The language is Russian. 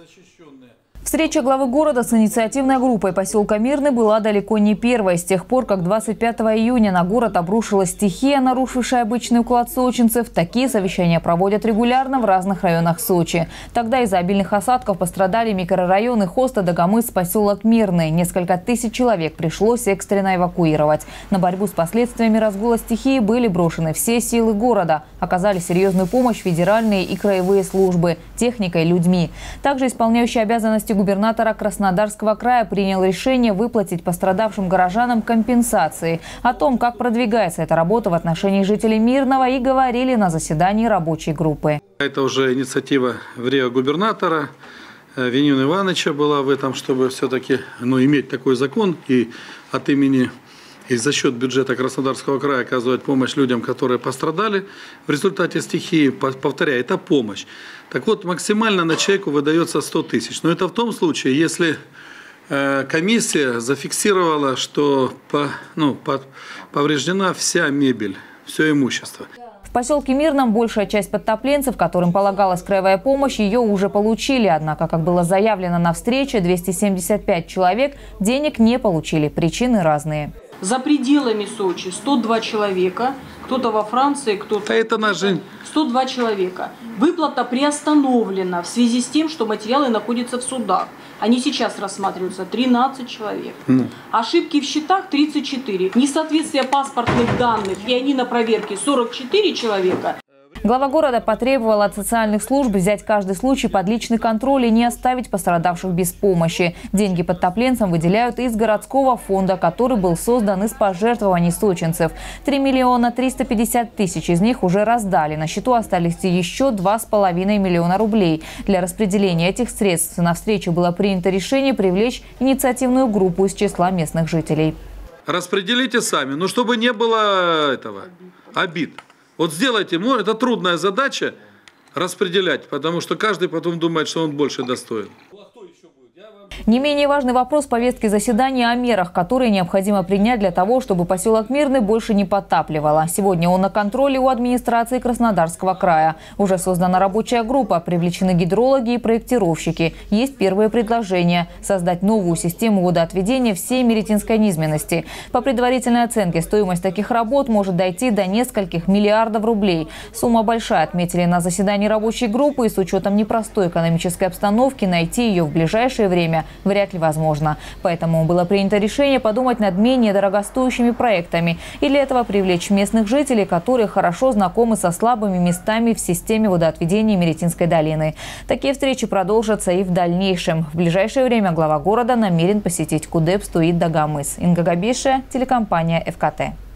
Встреча главы города с инициативной группой поселка Мирный была далеко не первой. С тех пор, как 25 июня на город обрушилась стихия, нарушившая обычный уклад сочинцев, такие совещания проводят регулярно в разных районах Сочи. Тогда из-за обильных осадков пострадали микрорайоны Хоста, Дагомыс, поселок Мирный. Несколько тысяч человек пришлось экстренно эвакуировать. На борьбу с последствиями разгула стихии были брошены все силы города. Оказали серьезную помощь федеральные и краевые службы, техникой, людьми. Также исполняющий обязанности губернатора Краснодарского края принял решение выплатить пострадавшим горожанам компенсации. О том, как продвигается эта работа в отношении жителей Мирного, и говорили на заседании рабочей группы. Это уже инициатива в рио губернатора Вениамина Ивановича была в этом, чтобы все-таки иметь такой закон и от имени и за счет бюджета Краснодарского края оказывать помощь людям, которые пострадали в результате стихии. Повторяю, это помощь. Так вот, максимально на человеку выдается 100 тысяч. Но это в том случае, если комиссия зафиксировала, что повреждена вся мебель, все имущество. В поселке Мирном большая часть подтопленцев, которым полагалась краевая помощь, ее уже получили. Однако, как было заявлено на встрече, 275 человек денег не получили. Причины разные. За пределами Сочи 102 человека, кто-то во Франции, кто-то... Это наш... 102 человека. Выплата приостановлена в связи с тем, что материалы находятся в судах. Они сейчас рассматриваются 13 человек. Ошибки в счетах 34. Несоответствие паспортных данных, и они на проверке 44 человека. Глава города потребовал от социальных служб взять каждый случай под личный контроль и не оставить пострадавших без помощи. Деньги подтопленцам выделяют из городского фонда, который был создан из пожертвований сочинцев. 3 миллиона 350 тысяч из них уже раздали. На счету остались еще 2,5 миллиона рублей. Для распределения этих средств на встрече было принято решение привлечь инициативную группу из числа местных жителей. Распределите сами, чтобы не было обид. Вот сделайте, это трудная задача распределять, потому что каждый потом думает, что он больше достоин. Не менее важный вопрос повестки заседания о мерах, которые необходимо принять для того, чтобы поселок Мирный больше не подтапливало. Сегодня он на контроле у администрации Краснодарского края. Уже создана рабочая группа, привлечены гидрологи и проектировщики. Есть первые предложения – создать новую систему водоотведения всей Меретинской низменности. По предварительной оценке, стоимость таких работ может дойти до нескольких миллиардов рублей. Сумма большая, отметили на заседании рабочей группы, и с учетом непростой экономической обстановки найти ее в ближайшее время вряд ли возможно. Поэтому было принято решение подумать над менее дорогостоящими проектами и для этого привлечь местных жителей, которые хорошо знакомы со слабыми местами в системе водоотведения Меретинской долины. Такие встречи продолжатся и в дальнейшем. В ближайшее время глава города намерен посетить Кудепсту и Дагомыс. Инга Габиша, телекомпания ФКТ.